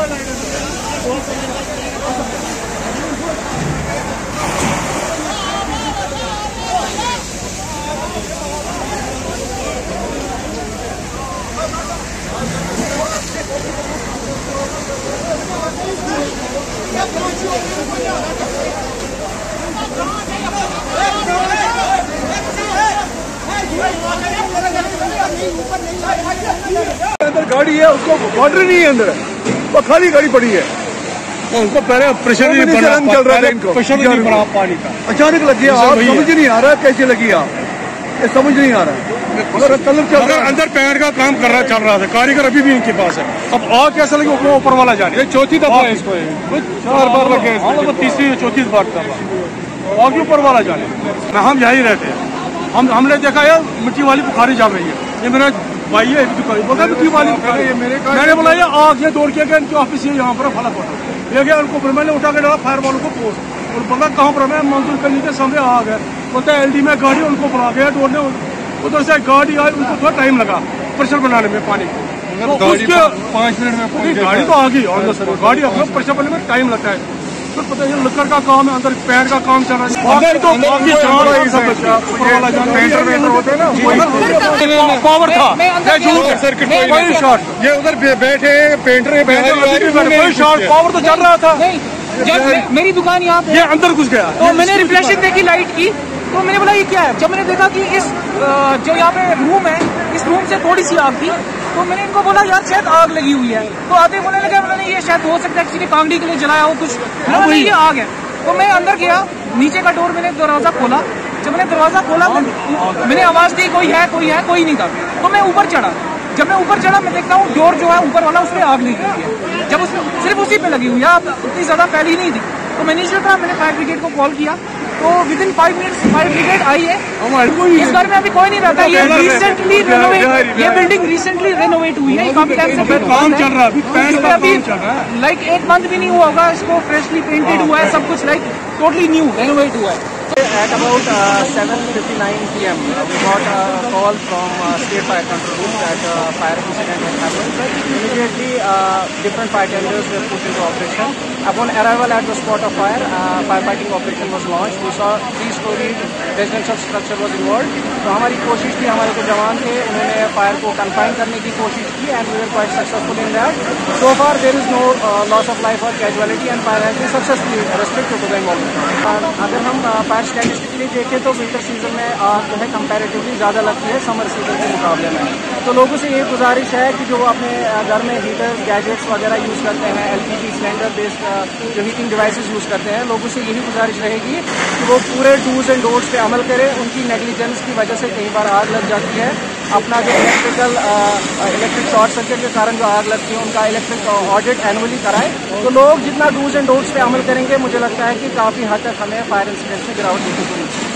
अंदर गाड़ी है, उसको बॉर्डर नहीं है, अंदर वो खाली गाड़ी पड़ी है। उनको पहले प्रेशर नहीं चल रहा है, इनको प्रेशर नहीं पड़ा पानी का, अचानक लगी आग। समझ नहीं आ रहा कैसे लगी आग, ये समझ नहीं आ रहा। अंदर पैर का काम कर रहा चल रहा था, कारीगर अभी भी इनके पास है। अब आग कैसे लगी वो ऊपर वाला जाने। चौथी दफा है इसको, 4 बार लगे, तीसरी चौथी बार कर रहा, आगे ऊपर वाला जाने। हम यही रहते हैं, हमने देखा है मिट्टी वाली बुखारी जा रही है। ये मेरा भाई है, बोलता मिट्टी वाली बुखारी है। मैंने बोला ये आग ये दौड़ के गया इनके ऑफिस है यहाँ पर फला पड़ा, ये गया उनको मैंने उठा के डाला फायर वालों को पोस्ट, और बोला कहाँ पर मैं मंजूर करने के सामने आग है। बोलता है LD में गाड़ी, उनको बुला गया दौड़ने, उधर से गाड़ी आई, उनको थोड़ा टाइम लगा प्रेशर बनाने में पानी को। उसके 5 मिनट में गाड़ी तो आ गई, गाड़ी अपना प्रेशर बनाने में टाइम लगता है। फिर पता है लकड़ का काम है, अंदर पैर का काम चल रहा है। तो पावर था, ये उधर बैठे पेंटर पावर तो चल रहा था। जब मेरी दुकान यहाँ पे, ये अंदर घुस गया, तो मैंने रिफ्लेक्शन देखी लाइट की, तो मैंने बोला ये क्या है। जब मैंने देखा कि इस जो यहाँ पे रूम है, इस रूम से थोड़ी सी आग थी, तो मैंने इनको बोला यार शायद आग लगी हुई है। तो आते बोलने लगे नहीं ये शायद हो सकता है किसी ने कांगड़ी के लिए जलाया हो कुछ, नहीं ये आग है। तो मैं अंदर गया, नीचे का डोर मैंने दरवाजा खोला। जब मैंने दरवाजा खोला मैंने आवाज दी कोई है, कोई नहीं था। तो मैं ऊपर चढ़ा, जब मैं ऊपर चढ़ा मैं देखता हूँ डोर जो है ऊपर वाला उसमें आग लगी हुई है। जब उसमें सिर्फ उसी पे लगी हुई है, उतनी ज्यादा फैली नहीं थी। तो मैं नीचे उतरा, मैंने फायर ब्रिगेड को कॉल किया, तो विदिन 5 मिनट्स फायर ब्रिगेड आई है। इस घर में अभी कोई नहीं रहता, ये रिसेंटली रेनोवेट, ये बिल्डिंग रिसेंटली रेनोवेट हुई है, काफी टाइम से काम चल रहा है अभी लाइक 1 मंथ भी नहीं हुआ होगा, इसको फ्रेशली पेंटेड हुआ है, सब कुछ लाइक टोटली न्यू रेनोवेट हुआ है। At about 7:59 PM, we got a call from State Fire Control Room that fire incident had happened. Immediately, different fire tenders were put into operation. Upon arrival at the spot of fire, firefighting operation was launched. We saw 3-story residential structure was involved. तो हमारी कोशिश थी, हमारे जो जवान थे उन्होंने fire को कन्फाइन करने की कोशिश की, and we were quite successful in that. So far, there is no loss of life or casualty, and fire has been successfully restricted to the involvement. अगर हम फायर स्टैटिस्टिकली देखें तो विंटर सीजन में आग जो है कंपैरेटिवली ज़्यादा लगती है समर सीजन के मुकाबले में। तो लोगों से ये गुजारिश है कि जो अपने घर में हीटर गैजेट्स वगैरह यूज़ करते हैं, LPG सिलेंडर बेस्ड जो हीटिंग डिवाइसेस यूज़ करते हैं, लोगों से यही गुजारिश रहेगी कि वो पूरे डूज एंड डोंट्स पे अमल करें। उनकी नेग्लिजेंस की वजह से कई बार आग लग जाती है। अपना जो इलेक्ट्रिक शॉर्ट सर्किट के कारण जो आग लगती है उनका इलेक्ट्रिक ऑडिट एनुअली कराएं। तो लोग जितना डूज एंड डोंट्स पे अमल करेंगे, मुझे लगता है कि काफ़ी हद तक हमें फायर इंसिडेंट में गिरावट देखने को मिलेगी।